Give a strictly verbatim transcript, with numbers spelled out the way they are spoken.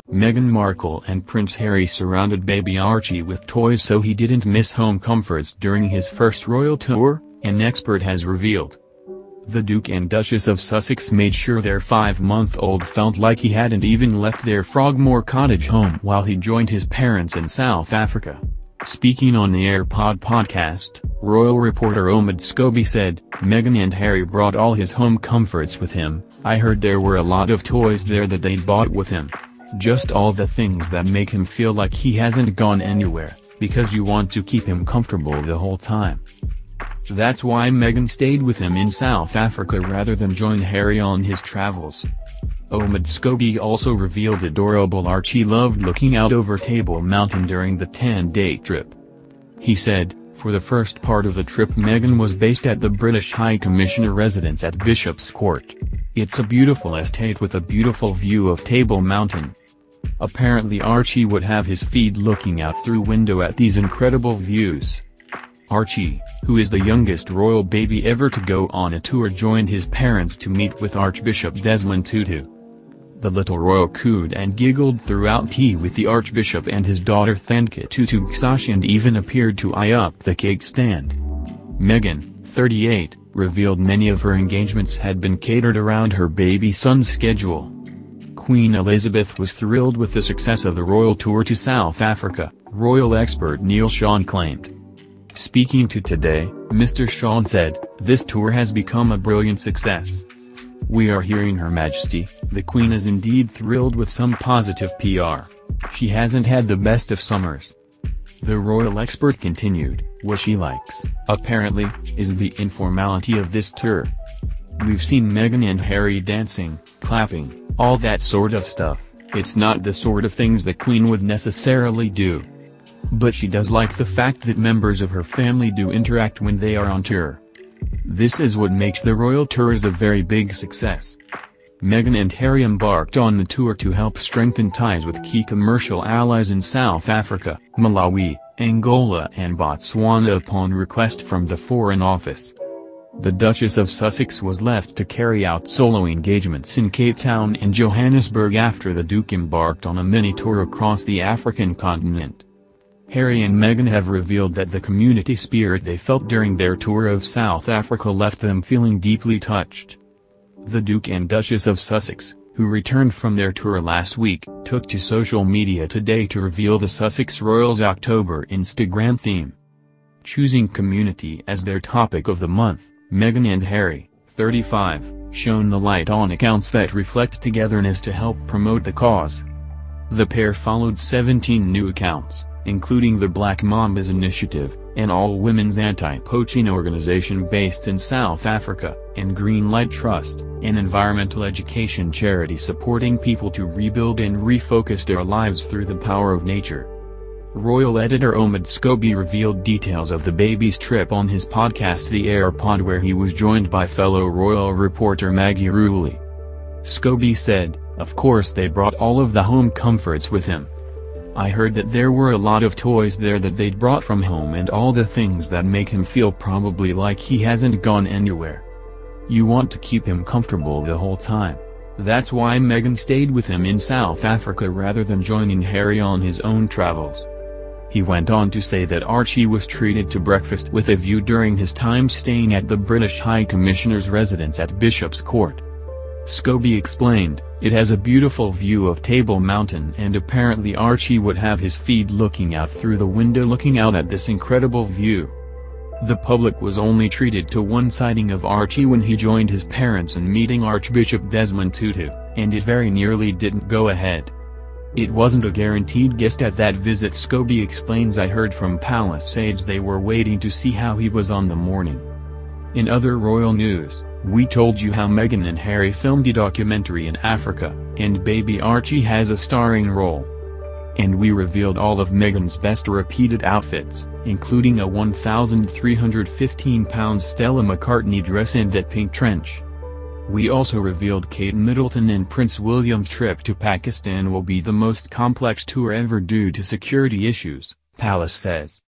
Meghan Markle and Prince Harry surrounded baby Archie with toys so he didn't miss home comforts during his first royal tour, an expert has revealed. The Duke and Duchess of Sussex made sure their five-month-old felt like he hadn't even left their Frogmore Cottage home while he joined his parents in South Africa. Speaking on the AirPod podcast, royal reporter Omid Scobie said, "Meghan and Harry brought all his home comforts with him. I heard there were a lot of toys there that they'd bought with him. Just all the things that make him feel like he hasn't gone anywhere, because you want to keep him comfortable the whole time. That's why Meghan stayed with him in South Africa rather than join Harry on his travels." Omid Scobie also revealed adorable Archie loved looking out over Table Mountain during the ten-day trip. He said, "For the first part of the trip Meghan was based at the British High Commissioner residence at Bishop's Court. It's a beautiful estate with a beautiful view of Table Mountain. Apparently Archie would have his feed looking out through window at these incredible views." Archie, who is the youngest royal baby ever to go on a tour, joined his parents to meet with Archbishop Desmond Tutu. The little royal cooed and giggled throughout tea with the Archbishop and his daughter Thandka Tutu Gsashi and even appeared to eye up the cake stand. Meghan, thirty-eight, revealed many of her engagements had been catered around her baby son's schedule. Queen Elizabeth was thrilled with the success of the royal tour to South Africa, royal expert Neil Sean claimed. Speaking to Today, Mister Sean said, "This tour has become a brilliant success. We are hearing Her Majesty, the Queen is indeed thrilled with some positive P R. She hasn't had the best of summers." The royal expert continued, "What she likes, apparently, is the informality of this tour. We've seen Meghan and Harry dancing, clapping, all that sort of stuff. It's not the sort of things the Queen would necessarily do. But she does like the fact that members of her family do interact when they are on tour. This is what makes the royal tours a very big success." Meghan and Harry embarked on the tour to help strengthen ties with key commercial allies in South Africa, Malawi, Angola and Botswana upon request from the Foreign Office. The Duchess of Sussex was left to carry out solo engagements in Cape Town and Johannesburg after the Duke embarked on a mini-tour across the African continent. Harry and Meghan have revealed that the community spirit they felt during their tour of South Africa left them feeling deeply touched. The Duke and Duchess of Sussex, who returned from their tour last week, took to social media today to reveal the Sussex Royals' October Instagram theme. Choosing community as their topic of the month, Meghan and Harry, thirty-five, shone the light on accounts that reflect togetherness to help promote the cause. The pair followed seventeen new accounts, including the Black Mambas Initiative, an all-women's anti-poaching organization based in South Africa, and Greenlight Trust, an environmental education charity supporting people to rebuild and refocus their lives through the power of nature. Royal editor Omid Scobie revealed details of the baby's trip on his podcast The AirPod, where he was joined by fellow royal reporter Maggie Rowley. Scobie said, "Of course they brought all of the home comforts with him. I heard that there were a lot of toys there that they'd brought from home and all the things that make him feel probably like he hasn't gone anywhere. You want to keep him comfortable the whole time. That's why Meghan stayed with him in South Africa rather than joining Harry on his own travels." He went on to say that Archie was treated to breakfast with a view during his time staying at the British High Commissioner's residence at Bishop's Court. Scobie explained, "It has a beautiful view of Table Mountain and apparently Archie would have his feed looking out through the window looking out at this incredible view." The public was only treated to one sighting of Archie when he joined his parents in meeting Archbishop Desmond Tutu, and it very nearly didn't go ahead. "It wasn't a guaranteed guest at that visit," Scobie explains. "I heard from Palace aides they were waiting to see how he was on the morning." In other royal news, we told you how Meghan and Harry filmed a documentary in Africa, and baby Archie has a starring role. And we revealed all of Meghan's best repeated outfits, including a one thousand three hundred fifteen pound Stella McCartney dress and that pink trench. We also revealed Kate Middleton and Prince William's trip to Pakistan will be the most complex tour ever due to security issues, Palace says.